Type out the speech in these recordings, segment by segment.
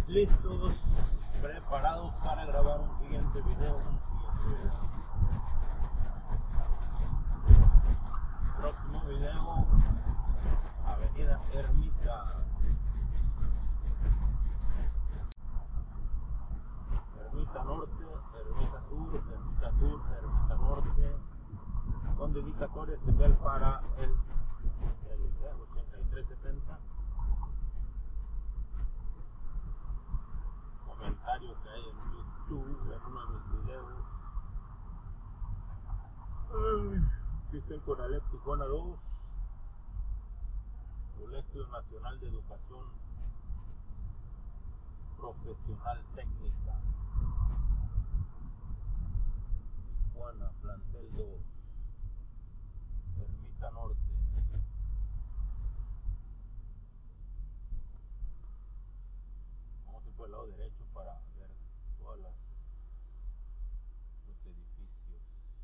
Listos, preparados para grabar un siguiente video. Próximo video, Avenida Ermita. Ermita Norte, Ermita Sur, Ermita Sur, Ermita Norte, con dedicatoria especial para el 8370. Comentarios que hay en YouTube, en uno de mis videos. Aquí estoy con Alep Tijuana 2, Colegio Nacional de Educación Profesional Técnica, Tijuana, plantel 2, Ermita Norte. Vamos a ir por el lado derecho para ver todos los edificios,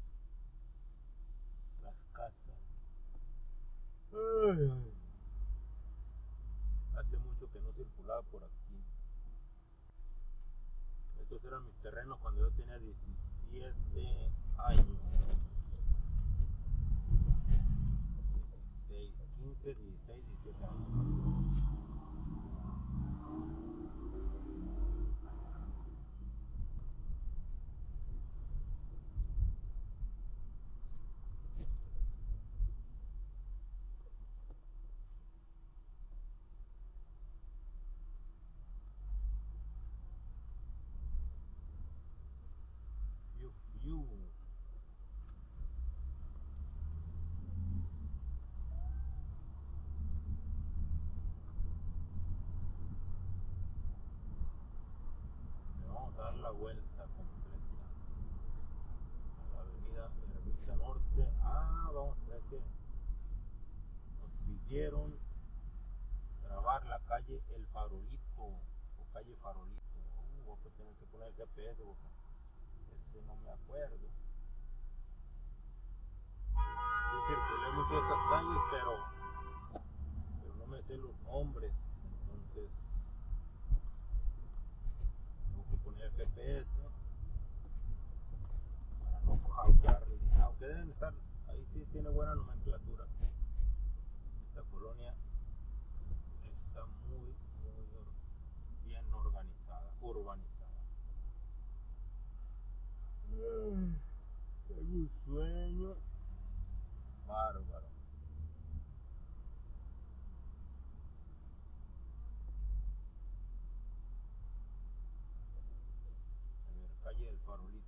las casas. Hace mucho que no circulaba por aquí. Estos eran mis terrenos cuando yo tenía 17 años. 15, 16, 17 años. Vamos a dar la vuelta completa a la avenida Ermita Norte. Vamos a ver que nos pidieron grabar la calle El Farolito o calle Farolito. Voy a tener que poner el GPS porque no me acuerdo. Sí, circulé mucho estas calles, pero no me sé los nombres, entonces tengo que poner el GPS para no jaularle, aunque deben estar, ahí sí tiene buena nomenclatura. Esta colonia está muy bien organizada, urbanizada. Tengo un sueño bárbaro. A ver, calle El Farolito.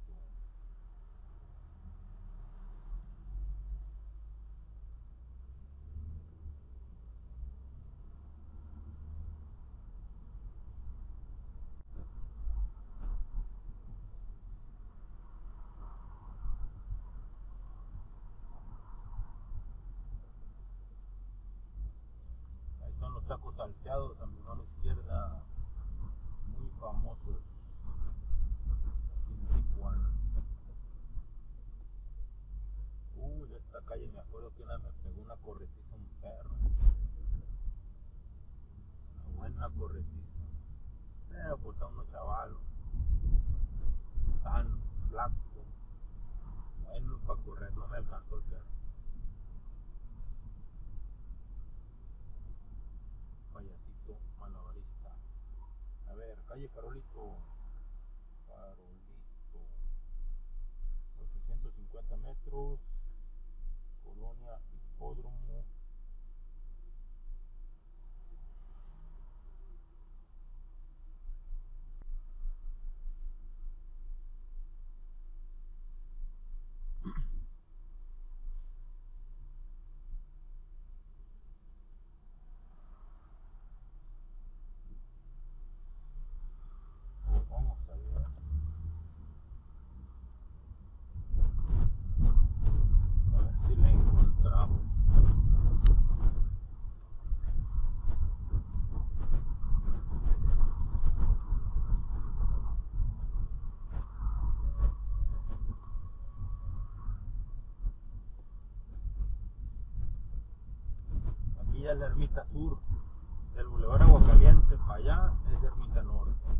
Ahí están los tacos salteados a mi mano izquierda, muy famosos aquí en Tijuana. De esta calle me acuerdo que una vez me pegó una corretiza un perro. Una buena corretiza. Pero pues a unos chavalos, tan flacos, bueno para correr, no me alcanzó el perro. Payasito malabarista. A ver, calle Farolito. 850 metros, Colonia Hipódromo. Vamos a ver. A ver si la encontramos. Aquí ya es la Ermita Sur. Del Boulevard Aguascalientes para allá es Ermita Norte.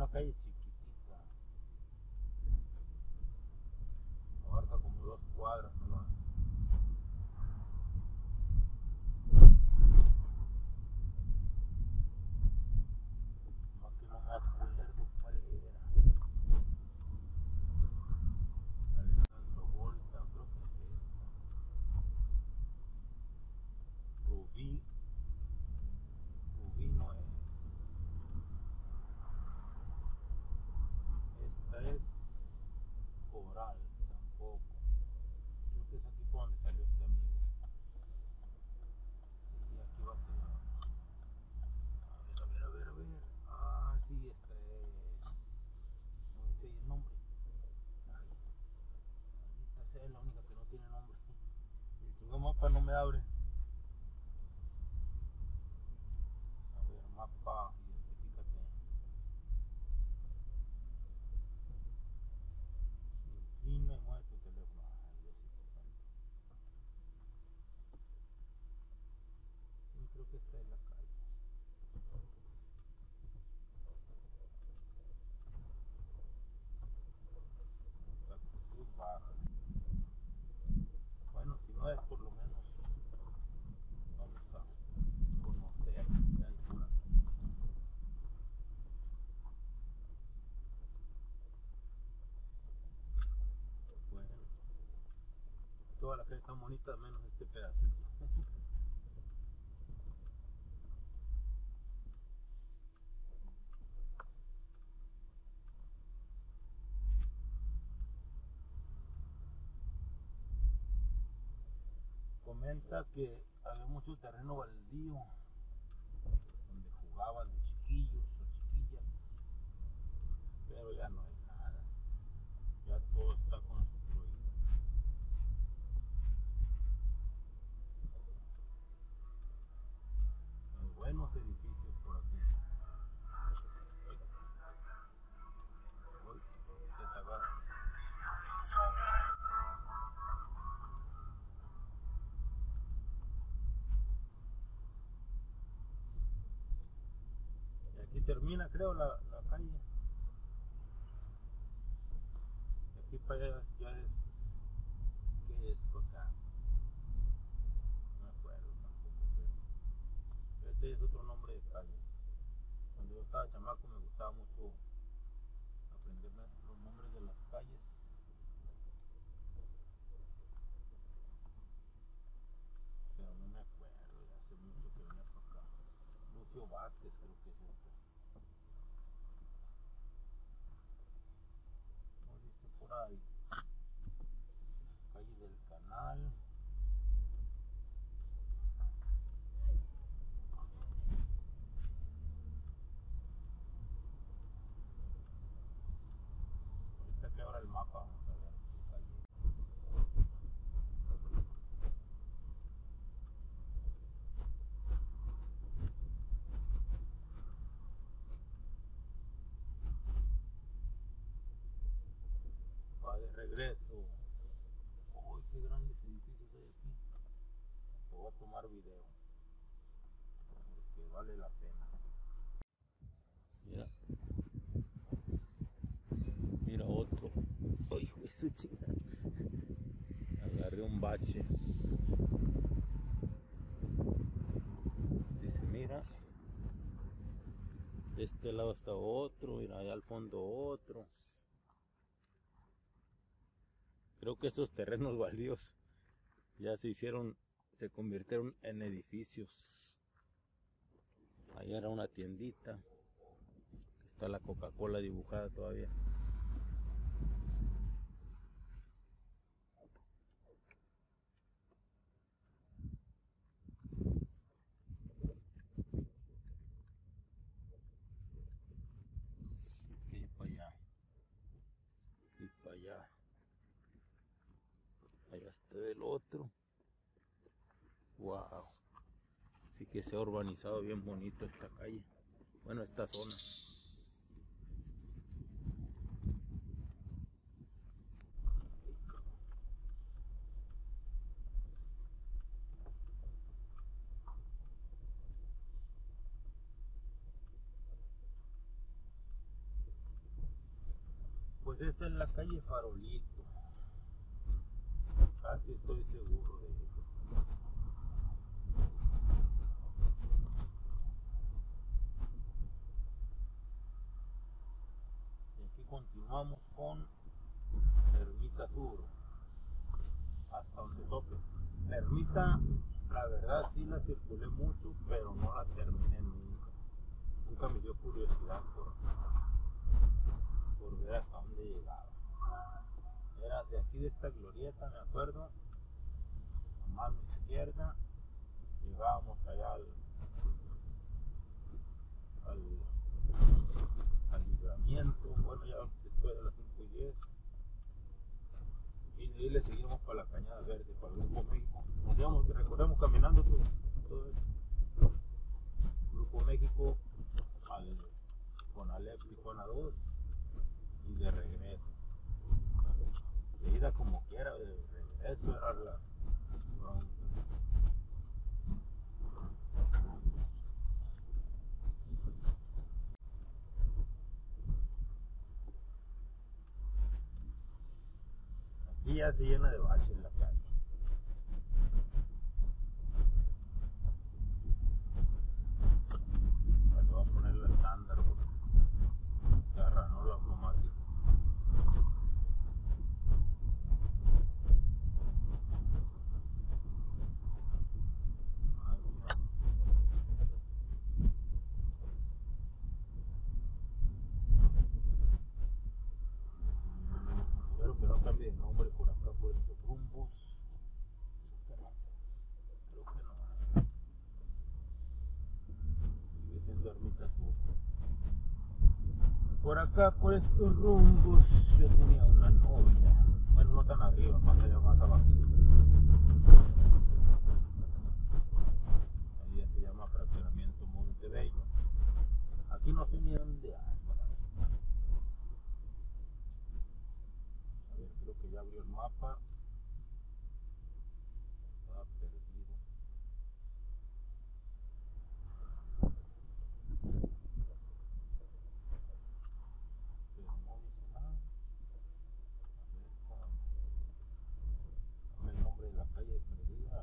calle chiquitita, abarca como 2 cuadras, ¿no? Más que no me acuerdo cuál era. Alejandro Volta, creo que es esta. Rubí no es. Esta es Coral, tampoco. Creo que es aquí por donde salió este amigo. Sí, aquí va a ser. A ver. Ah, sí, esta es. No dice ahí el nombre. Ay, esta es la única que no tiene nombre. El chingo mapa no me abre. A ver, mapa, identifícate. Inclina y mueve tu teléfono. Ay, Diosito santo. Sí, creo que esta es la calle. Santa Cruz Baja. Bueno, si no es, por lo menos vamos a conocer. Ya hay por aquí. Bueno, toda la calle está bonita, menos este pedacito. Comenta que había mucho terreno baldío donde jugaban de chiquillos o chiquillas, pero ya no hay nada, ya todo está construido. Hay buenos edificios por aquí. Uy, se te agarra. Y aquí termina, creo, la calle. De aquí para allá ya es, ¿qué es por acá? No me acuerdo tampoco, pero este es otro nombre de calle. Cuando yo estaba chamaco me gustaba mucho aprenderme los nombres de las calles, pero no me acuerdo, ya hace mucho que venía para acá. Lucio Vázquez creo que es este. ¿Cómo dice por ahí? Calle del Canal. Ahorita que abra el mapa vamos a ver qué calle. Va de regreso. Uy, qué grandes edificios hay aquí. Te voy a tomar video porque vale la pena. Mira, mira otro. Ay, hijo de su chingada. Agarré un bache. Si se mira, de este lado está otro, mira allá al fondo otro. Creo que estos terrenos baldíos ya se convirtieron en edificios. Allá era una tiendita. Está la Coca-Cola dibujada todavía. Y para allá. Y para allá. Allá está el otro. Wow. Así que se ha urbanizado bien bonito esta calle. Bueno, esta zona. Pues esta es la calle Farolito, casi estoy seguro de eso. Y aquí continuamos con Ermita Sur, hasta donde tope. La ermita, la verdad sí la circulé mucho, pero no la terminé nunca. Nunca me dio curiosidad por ver hasta dónde llegaba. Era de aquí de esta glorieta, me acuerdo, a mano izquierda, llegábamos allá al libramiento, bueno, ya después de las 5:10, y de ahí le seguimos para la Cañada Verde, para el Grupo México. Nos íbamos, recorremos caminando todo eso. Grupo México, al Conalep y Zona 2, y de regreso. De ida como quiera, de regreso era la bronca. Aquí ya se llena de baches la calle. Le voy a poner la estándar porque agarró lo automático. Espero que no cambie de nombre por acá, por estos rumbos. Creo que no. Sigue siendo Ermita Sur. Por acá, por estos rumbos, yo tenía una novia. Bueno, no tan arriba, más allá, más abajo. Ahí se llama Fraccionamiento Montebello. Aquí no sé ni dónde anda. A ver, creo que ya abrió el mapa. Estaba perdido. Pero no dice nada. A ver, dame el nombre de la calle perdida.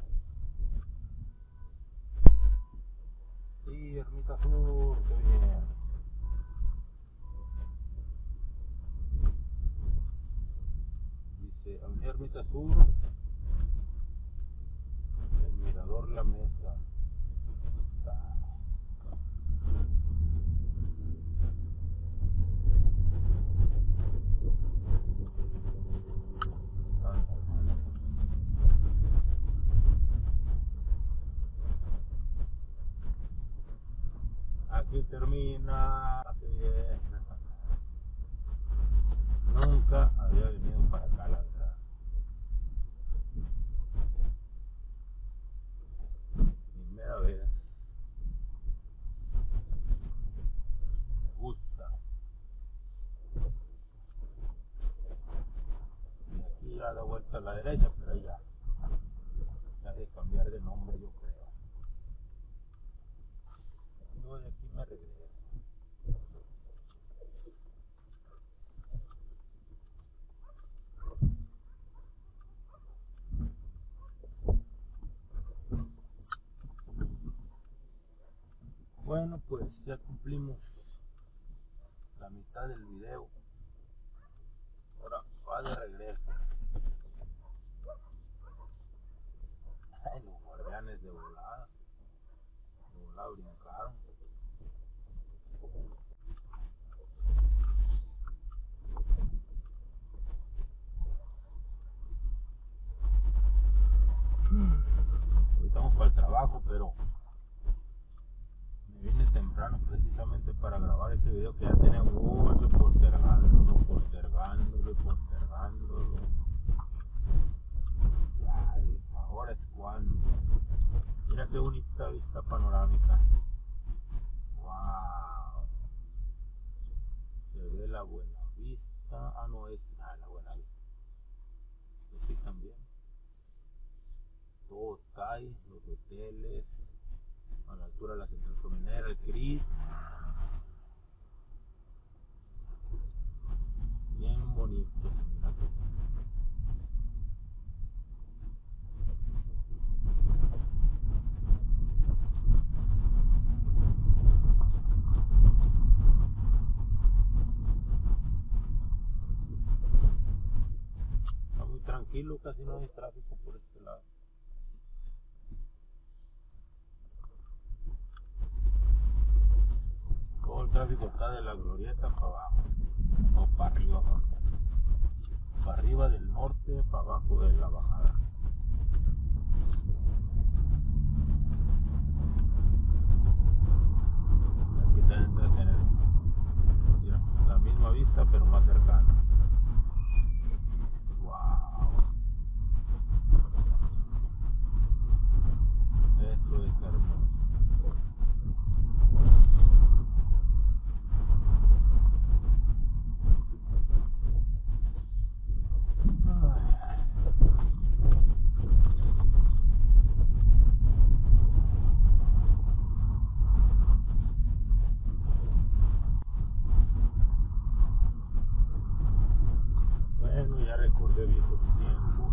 Sí, Ermita Sur, qué bien. Dice Avenida Ermita Sur, el Mirador La Mesa. Aquí termina. Qué bien. Nunca había venido para acá, la verdad. Primera vez. Me gusta. Y aquí ya da vuelta a la derecha, pero ya de cambiar de nombre, yo creo. Yo de aquí me regreso. Bueno, pues ya cumplimos la mitad del video. Ahora va de regreso. Ay, los guardianes de volada brincaron. Ahorita vamos para el trabajo, pero me vine temprano precisamente para grabar este video que ya tenía mucho postergándolo. Ya, ahora es cuando. Mira qué bonita vista panorámica. Wow. Se ve la Buena Vista. Ah, no es la Buena Vista. Sí, también. Todo está ahí, los hoteles, a la altura de la central camionera, el CRIS. Bien bonito. motos. Está muy tranquilo, casi no hay tráfico por este lado. Todo el tráfico está de la Glorieta para abajo, o para arriba, para arriba del norte, para abajo de la bajada. Aquí también debe tener, mira, la misma vista pero más cercana. Wow, esto es hermoso. Bueno, ya recordé viejos tiempos.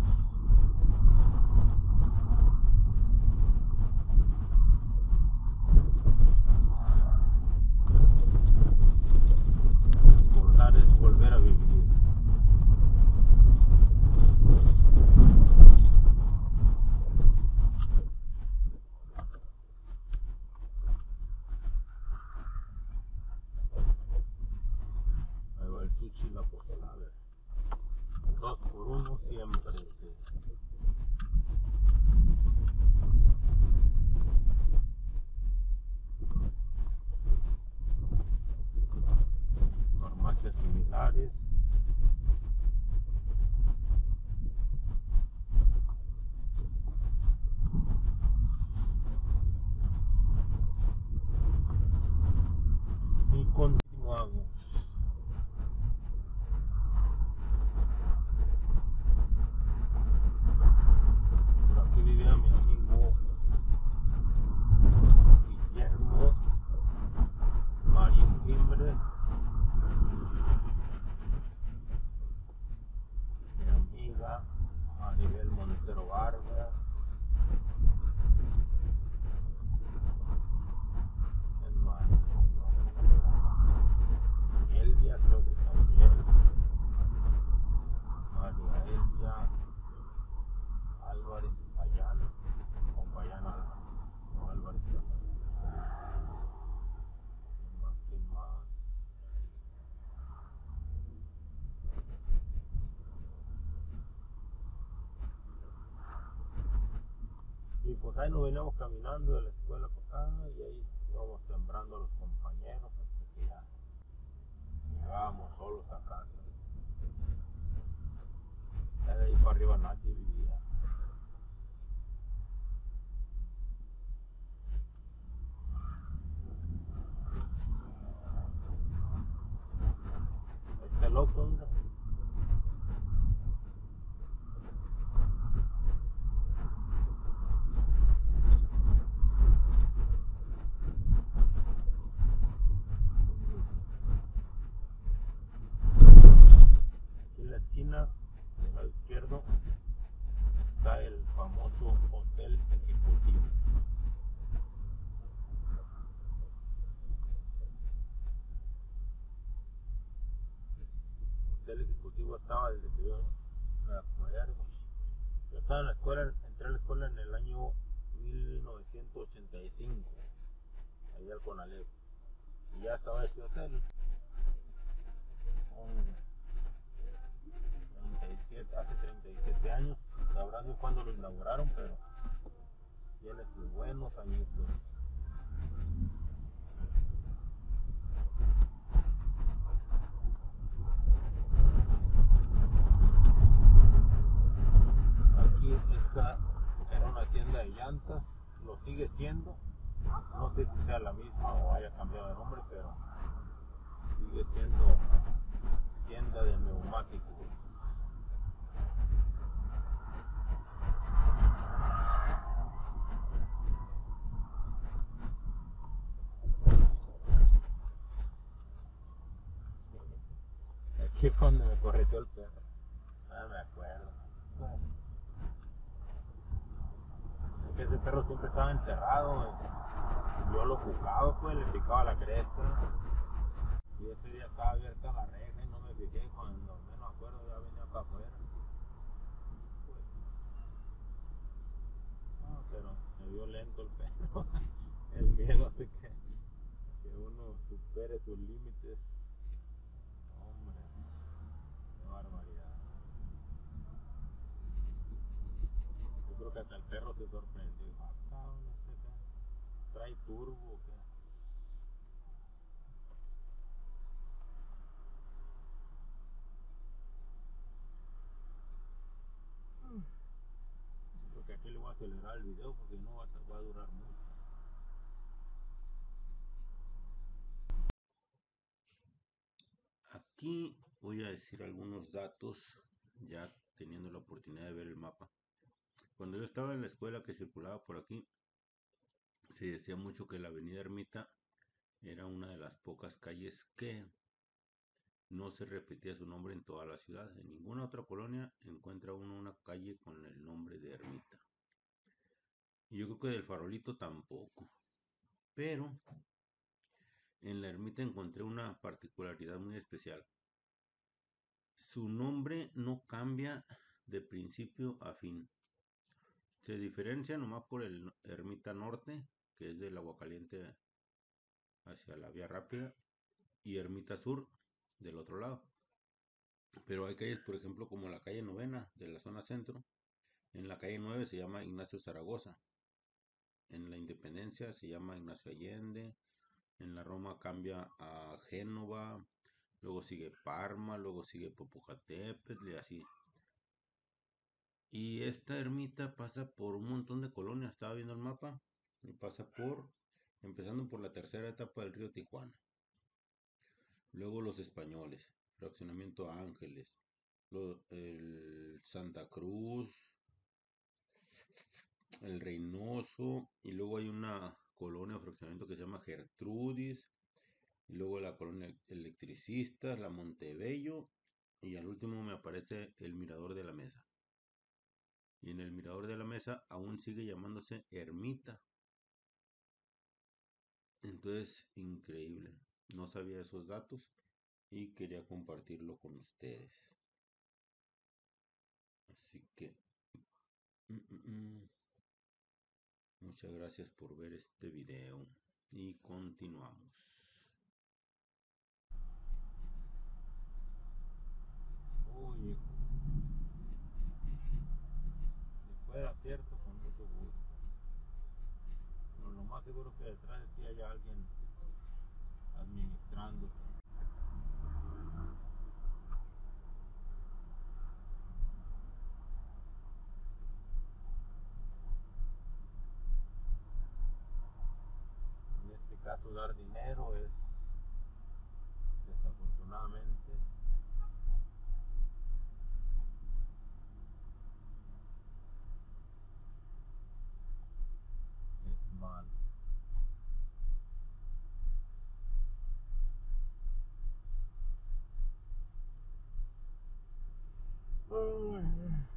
Recordar es volver a vivir. Ahí va el sushi y la posada. 2 por 1 siempre. Farmacias similares. Y continuamos. Por aquí vivía mi amigo Guillermo Marín Timbre, mi amiga Maribel Montero Vargas, el Elvia, creo que también, María Elvia Álvarez Payán, o Payán Álvarez. ¿Quién más? Y pues ahí nos veníamos caminando de la escuela para acá y ahí íbamos sembrando a los compañeros hasta que ya llegábamos solos a casa. Ya de ahí para arriba nadie vivía. Este loco, hombre. Aquí en la esquina del lado izquierdo está el famoso Hotel Ejecutivo. El Hotel Ejecutivo estaba desde que yo me acuerdo. Yo estaba en la escuela, entré a la escuela en el año 1985, ahí al Conalep. Y ya estaba ese hotel. Hace 37 años, sabrá Dios cuándo lo inauguraron, pero tiene sus buenos añitos. Aquí esta era una tienda de llantas, lo sigue siendo, no sé si sea la misma o haya cambiado de nombre, pero sigue siendo tienda de neumáticos. Aquí fue donde me correteó el perro. perro siempre estaba encerrado. Yo lo juzgaba, pues, le picaba la cresta. Y ese día estaba abierta la reja y no me fijé. Cuando menos acuerdo ya venía para afuera. Pues, no, pero se vio lento el perro. El miedo hace que uno supere sus límites. Hombre, qué barbaridad. Yo creo que hasta el perro se sorprendió. Ah, cabrón, no sé qué. ¿Trae turbo o qué? Yo creo que aquí le voy a acelerar el video porque no va a durar mucho. Aquí voy a decir algunos datos ya teniendo la oportunidad de ver el mapa. Cuando yo estaba en la escuela que circulaba por aquí, se decía mucho que la Avenida Ermita era una de las pocas calles que no se repetía su nombre en toda la ciudad. En ninguna otra colonia encuentra uno una calle con el nombre de Ermita. Y yo creo que del Farolito tampoco. Pero en la Ermita encontré una particularidad muy especial. Su nombre no cambia de principio a fin. Se diferencia nomás por el Ermita Norte, que es del Aguacaliente hacia la Vía Rápida, y Ermita Sur del otro lado. Pero hay calles, por ejemplo, como la calle Novena de la zona centro. En la calle 9 se llama Ignacio Zaragoza. En la Independencia se llama Ignacio Allende. En la Roma cambia a Génova. Luego sigue Parma, luego sigue Popocatépetl y así. Y esta ermita pasa por un montón de colonias. Estaba viendo el mapa. Y pasa empezando por la tercera etapa del río Tijuana. Luego los españoles. Fraccionamiento Ángeles. El Santa Cruz. El Reynoso. Y luego hay una colonia o fraccionamiento que se llama Gertrudis. Y luego la colonia Electricistas, la Montebello. Y al último me aparece el Mirador de la Mesa. Y en el Mirador de la Mesa aún sigue llamándose Ermita. Entonces, increíble. No sabía esos datos y quería compartirlo con ustedes. Así que, mm, mm, mm. Muchas gracias por ver este video y continuamos. Uy, hijo, si fuera cierto, con mucho gusto. Pero lo más seguro es que detrás de ti haya alguien administrando. En este caso, dar dinero es, desafortunadamente, es malo. Ay.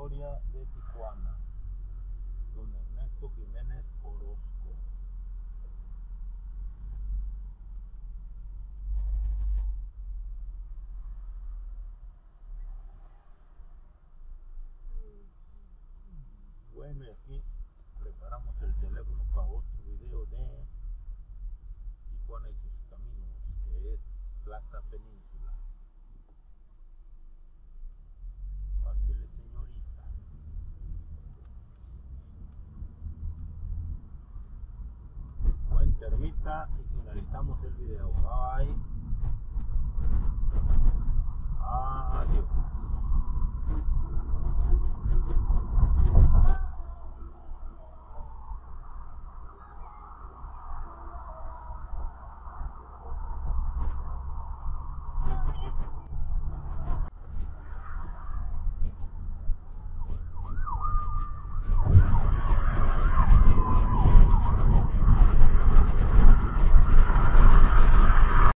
historia de Tijuana, don Ernesto Jiménez Orozco. Bueno, y aquí preparamos el teléfono para otro video de Tijuana y sus caminos, que es Plaza Península. Pásele, señorita. Buen termita y finalizamos el video. Bye. Adiós.